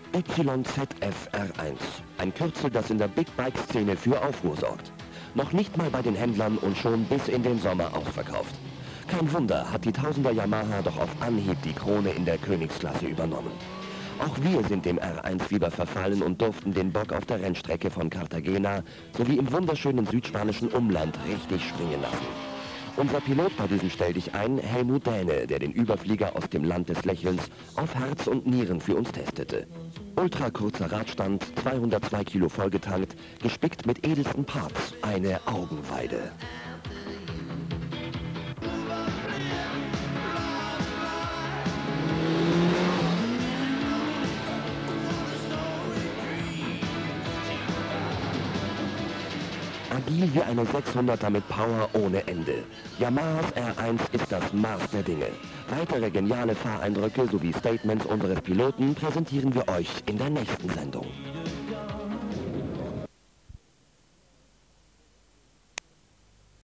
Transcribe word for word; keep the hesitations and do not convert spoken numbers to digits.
Y Z F R eins. Ein Kürzel, das in der Big Bike-Szene für Aufruhr sorgt. Noch nicht mal bei den Händlern und schon bis in den Sommer ausverkauft. Kein Wunder, hat die Tausender Yamaha doch auf Anhieb die Krone in der Königsklasse übernommen. Auch wir sind dem R eins-Fieber verfallen und durften den Bock auf der Rennstrecke von Cartagena sowie im wunderschönen südspanischen Umland richtig springen lassen. Unser Pilot bei diesem Stelldichein, Helmut Däne, der den Überflieger aus dem Land des Lächelns auf Herz und Nieren für uns testete. Ultrakurzer Radstand, zweihundertzwei Kilo vollgetankt, gespickt mit edelsten Parts, eine Augenweide. Agil wie eine sechshunderter mit Power ohne Ende. Yamahas R eins ist das Maß der Dinge. Weitere geniale Fahreindrücke sowie Statements unseres Piloten präsentieren wir euch in der nächsten Sendung.